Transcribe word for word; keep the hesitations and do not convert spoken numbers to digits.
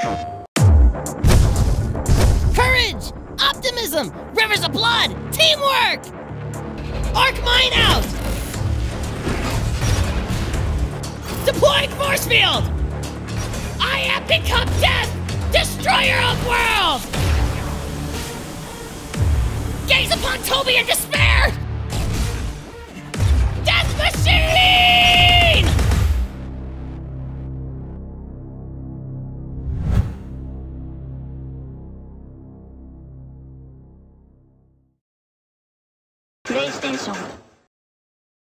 Courage! Optimism! Rivers of blood! Teamwork! Arc mine out! Deploying force field! I have become death! Destroyer of worlds! Gaze upon Toby in despair! Death machine! PlayStation